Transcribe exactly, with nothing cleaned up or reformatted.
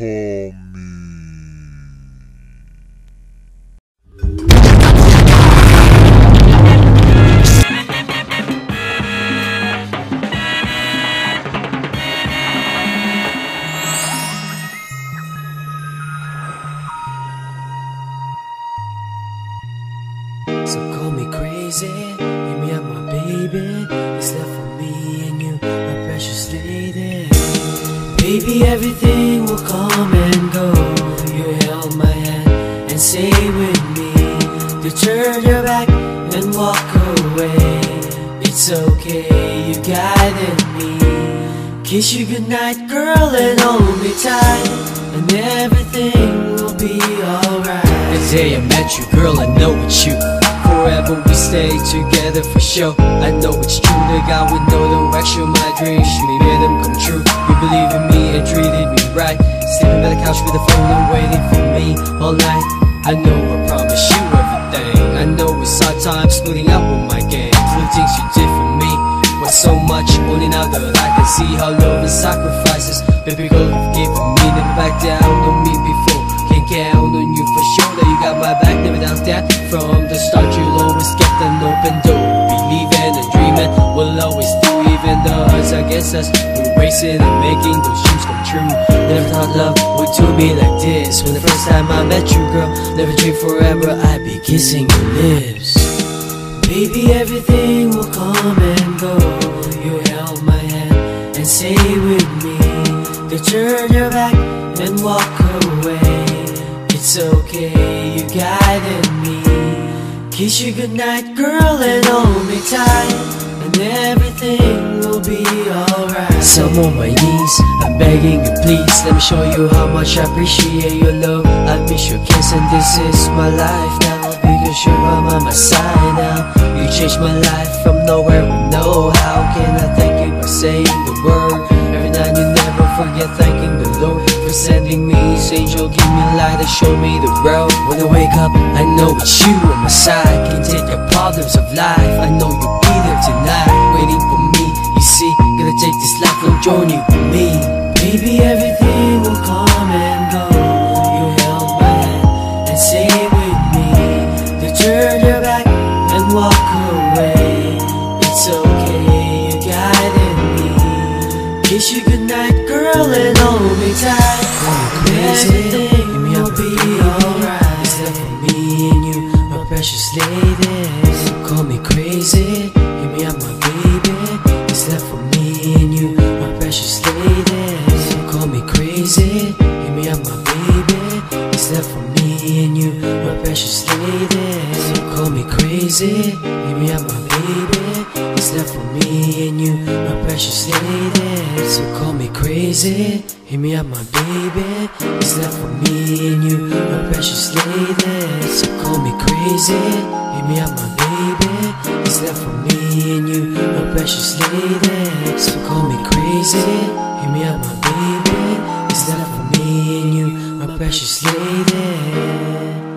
Tumi. So call me crazy, hit me up my baby. It's left for me and you, my precious lady. Baby, everything will come and go. You held my hand and say with me to turn your back and walk away. It's okay, you guided me. Kiss you goodnight, girl, and hold me tight, and everything will be alright. The day I met you, girl, I know it's you. Forever we stay together for sure. I know it's true, the guy with no direction. My dreams, we made them come true. You believe in me and treated me right, sleeping by the couch with the phone and waiting for me all night. I know I promised you everything. I know it's hard times splitting up with my game. The things you did for me was so much, only now that I can see how love and sacrifices. Baby girl, you've given me, never back down on me before. Can't count on you for sure, that you got my back, never doubt that. From the start you'll always kept an open door. Believing and dreaming, we'll always do. Even the odds against us, we're racing and making those dreams come true. Never thought love would do me like this. When the first time I met you, girl, never dreamed forever I'd be kissing your lips. Baby, everything will come and go. You held my hand and say with me to turn your back and walk away. It's okay, you guided me. Kiss you goodnight, girl, and hold me tight, and everything will be alright. So I'm on my knees, I'm begging you please, let me show you how much I appreciate your love. I miss your kiss and this is my life now, because you're by my side now. You changed my life from nowhere with no how. Can I thank you by saying the word? Every night you never forget thanking the Lord for sending me his angel, give me light and show me the road. When I wake up, I know it's you on my side. Can't take the problems of life, I know you'll be there tonight, waiting for me. You see, gonna take this lifelong journey with me. Baby, everything will come and go. You held my hand and say with me to turn your back and walk away. It's okay, you guided me. Kiss you goodnight, girl, and hold me tight. Everything will be alright. It's left for me and you, my precious lady. So call me crazy, hit me up my baby. It's left for me and you, my precious lady. So call me crazy, hit me up my baby. It's left for me and you, my precious lady. So call me crazy, hit me up my baby. It's left for me and you, my precious lady. So call me crazy, hit me up my baby. It's left for me and you, my precious lady. So call me crazy, hit me up my baby. It's left for me and you, my precious lady. So call me crazy, hit me up my baby. It's left for me and you, my precious lady.